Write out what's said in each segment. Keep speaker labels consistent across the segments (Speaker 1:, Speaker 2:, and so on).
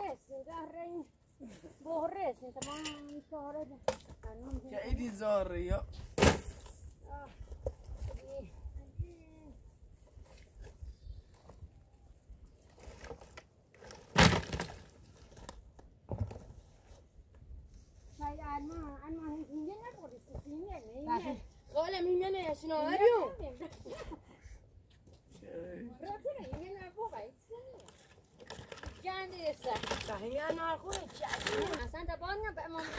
Speaker 1: بورس تمام شهر
Speaker 2: خیلی زاره یا
Speaker 1: قال مين يا سيناريو جاندي صحيح انا اخوي اصلا تبغى بقى ما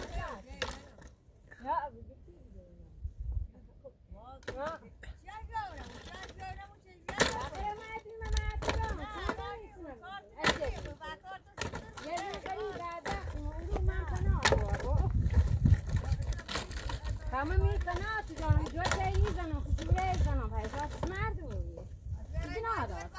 Speaker 1: همه میکنه تو جانم جو چایی میزنم کجوره زنم پس راست مردمی چیزی نداره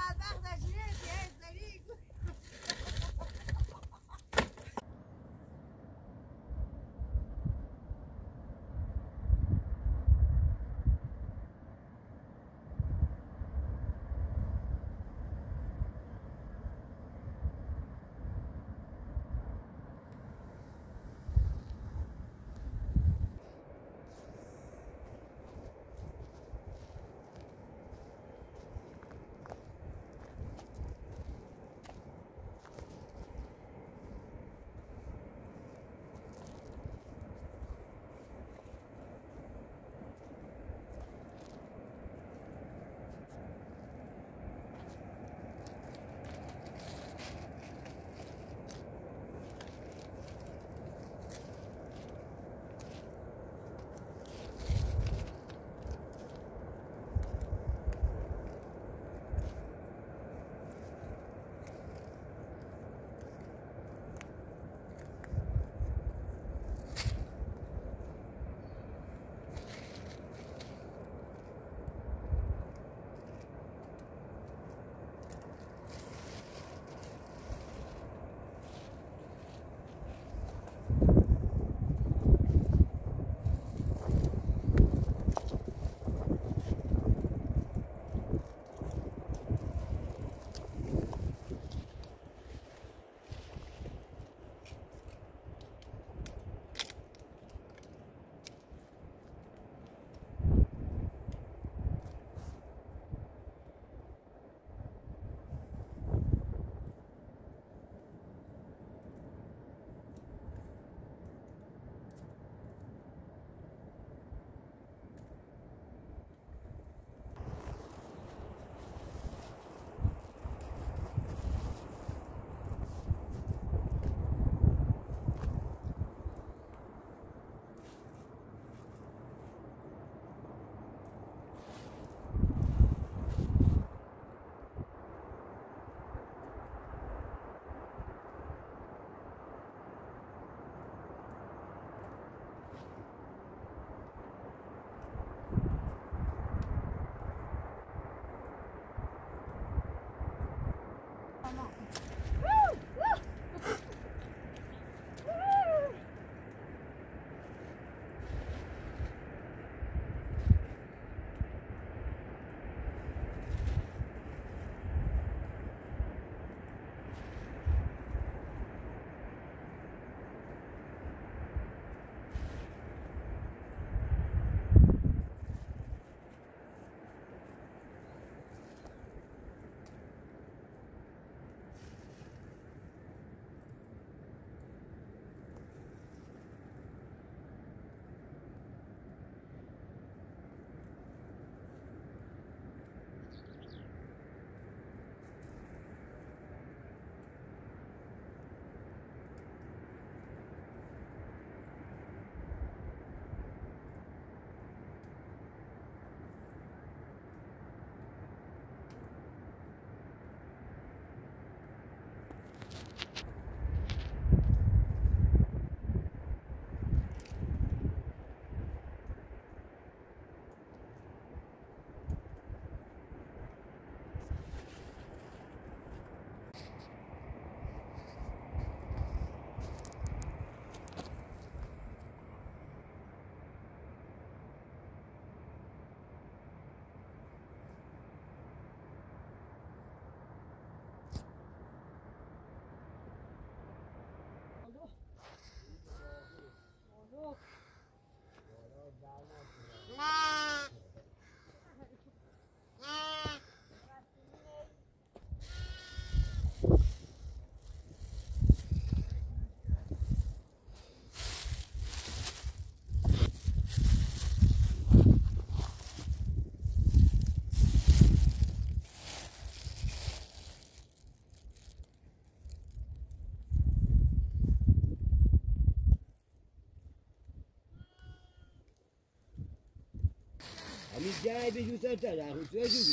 Speaker 3: همین جای به جوسر تا در خود توی جوی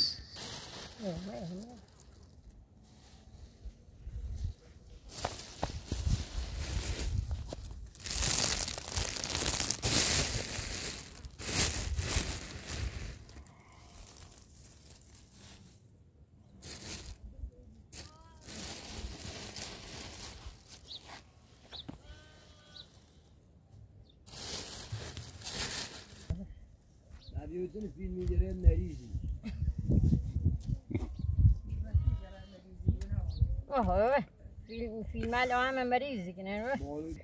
Speaker 3: نبیوتون فیلم میگیره نریزی
Speaker 1: اوه فیلم الان هم مریضی که نه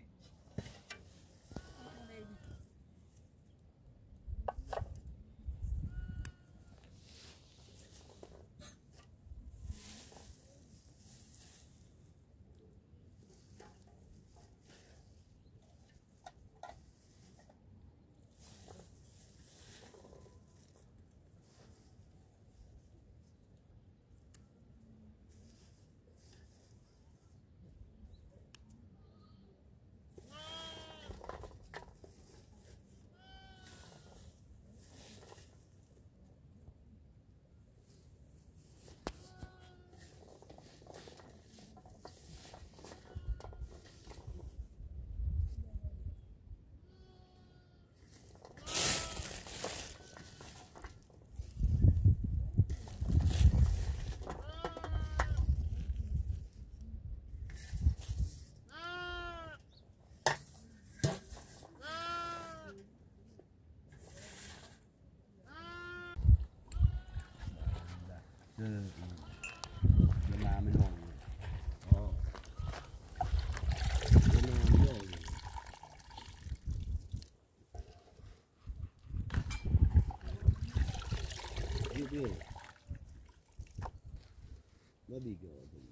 Speaker 3: ما دیگه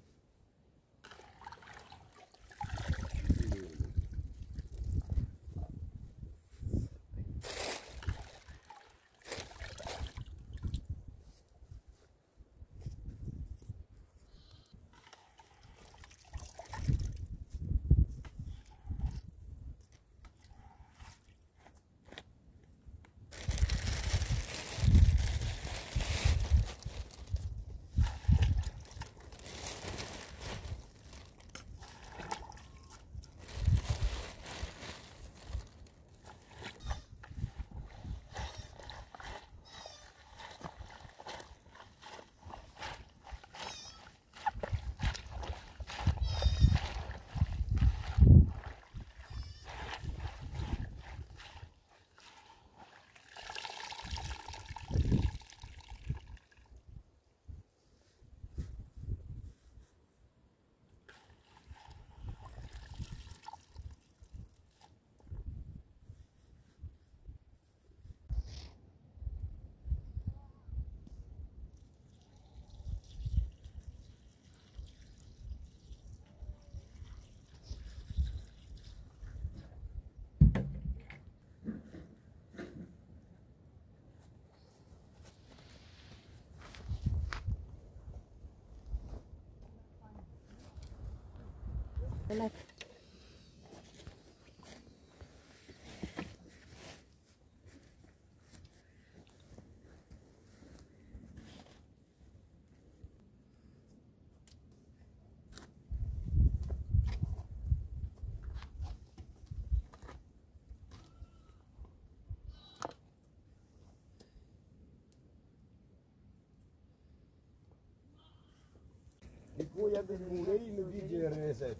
Speaker 3: E poi a del mureino di GR7.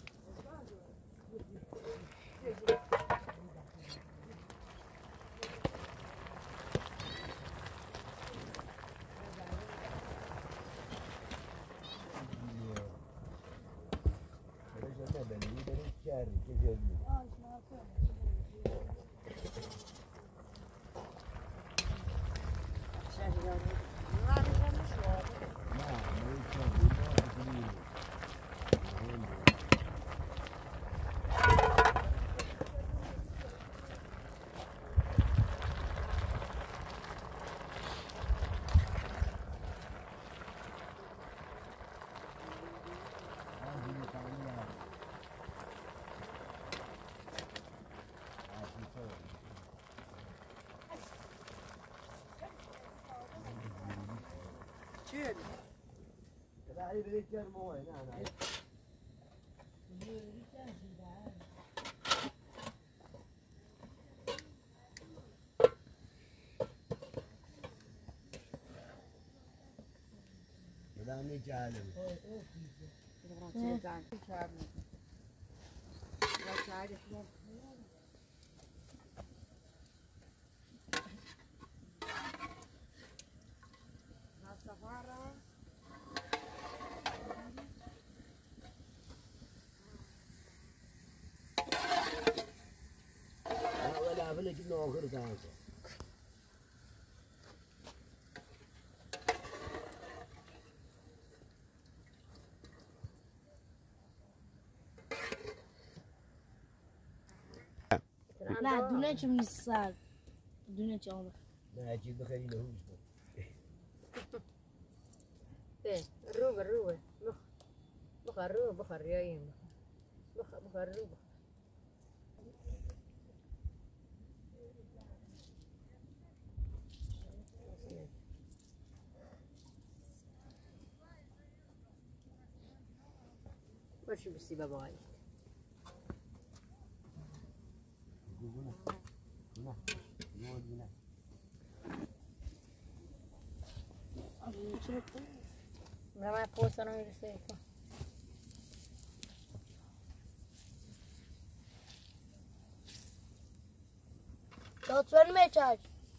Speaker 2: بيري
Speaker 3: تعالي بريد كرموه نعم بدأ نجعلهم ولا فلك انه اخر ثاني
Speaker 4: لا دونه چه میسال دونه چه عمر
Speaker 3: لا اجيب بخلي له
Speaker 1: روبه بخر روبه بخر يايم بخر روبه وش بسي باباي ما پوستانو میرسه
Speaker 4: لطفاً میچاج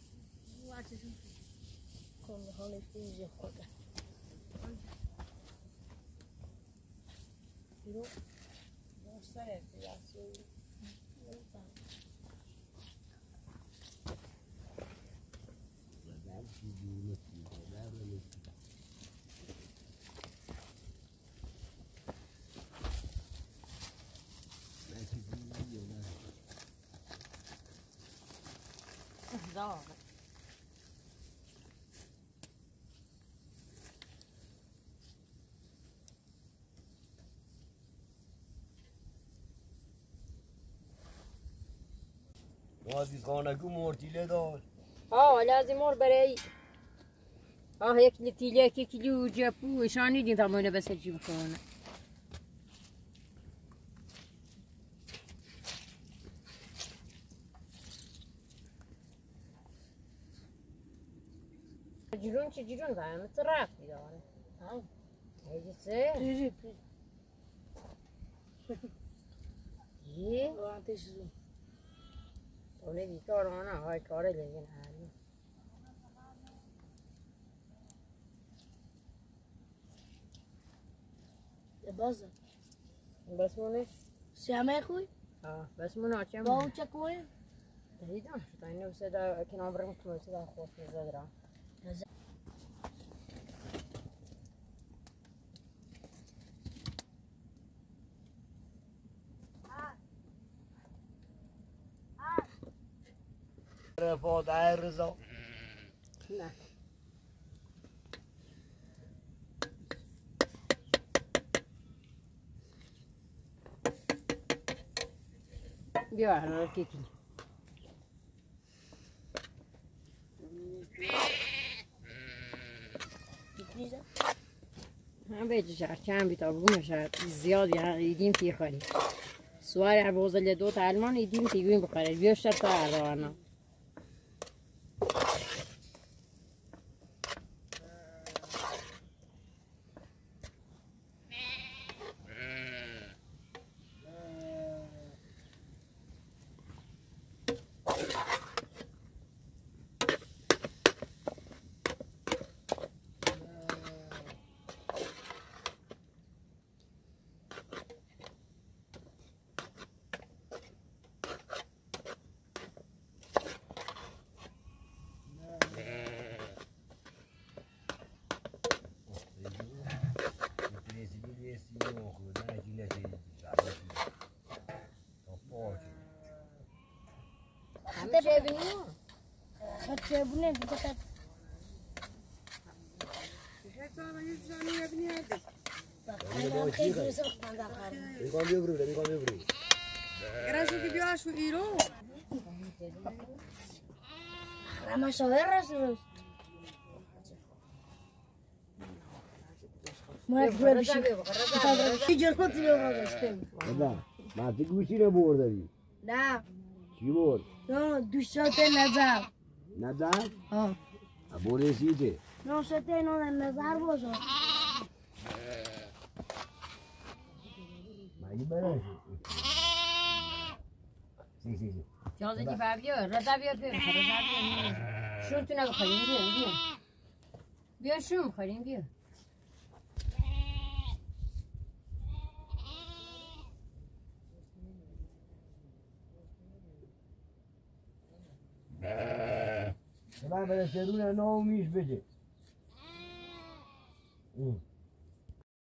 Speaker 4: کن حالا اینجا خورده بیرو مستره بیاسی
Speaker 3: وادي خانكو مورتيله دار
Speaker 1: لازم مور برای یک لیتیله که کلیو جپو شانی دین تمونه بس جیب کنه جیرون چه جیرون باید مترف بیداره هیچ سه یه
Speaker 4: آتش زو
Speaker 1: اونه بیکار آنه های کاره لیگن هایی
Speaker 4: بازه
Speaker 1: بس مونه
Speaker 4: سیامه خوی
Speaker 1: بس مونه آچه
Speaker 4: با او چه کوی
Speaker 1: دیدم شد اینو صدا کنار برم تو صدا خوش میزدرم
Speaker 3: رفاض عرضه
Speaker 1: نه بیا الان کیکی هم بیچه شهر چند بیتا بگونه شهر زیاد ایدیم تی خواهی سواری عبوز دو تا علمان ایدیم تیگویم بخوره بیاشتر تا عرانا
Speaker 4: خطه بونه بکتر بخیرم خیلی درسته بخیرم داخل
Speaker 3: میخوام ببرونه میخوام ببرونه
Speaker 2: گراشو که بیاشو ایرو
Speaker 4: رما شوهر رسول ما
Speaker 1: بخوره
Speaker 4: بشیم
Speaker 1: بیا بخوره
Speaker 4: اینجا خودی رو گذاشتیم
Speaker 3: بابا مردی گوشی رو برداری
Speaker 4: نه
Speaker 3: چی برد؟
Speaker 4: نه دوشات نظر
Speaker 3: نظر؟
Speaker 4: ها
Speaker 3: برسیده
Speaker 4: نه شات اینا نظر باشه
Speaker 3: مگه برش سی
Speaker 1: جازه که بیا رضا بیا بیا رضا بیا شون تو نبخوریم بیا بیا شون بخوریم بیا
Speaker 3: من برای سرون نامیش بده